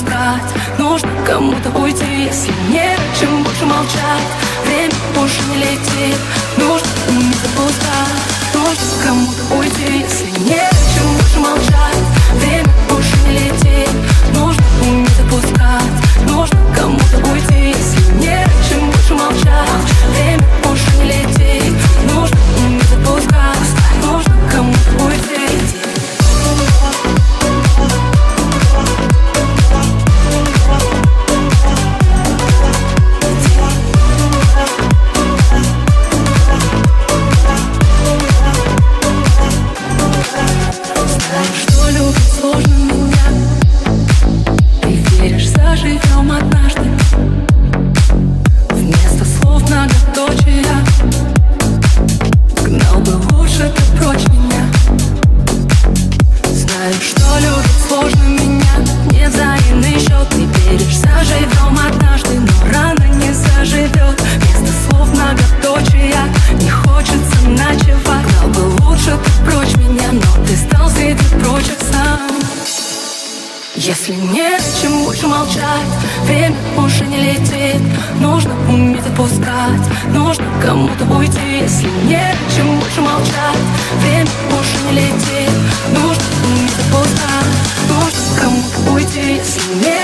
запускать. Нужно кому-то уйти, если не чем больше молчать. Время больше не летит, нужно уметь запускать. Нужно кому-то уйти, если не чем больше молчать. Время больше не летит, нужно уметь запускать. Нужно кому-то уйти, если не чем больше молчать. Время больше не летит, нужно уметь запускать. Нужно кому-то уйти. Что любить сложно меня. Ты веришь, заживем однажды. Вместо слов многоточия. Гнал бы лучше ты прочь меня. Знаю, что любить сложно меня. Не взаимный счет. Ты веришь, заживем однажды, но рано не заживет. Вместо слов многоточия. Не хочется ночевать. Гнал бы лучше ты прочь меня, но ты стал среди прочих сам. Если нет чем больше молчать, время больше не летит. Нужно уметь отпускать, нужно кому-то уйти. Если нет чем больше молчать, время больше не летит. Нужно уметь отпускать, нужно кому-то уйти. Если нет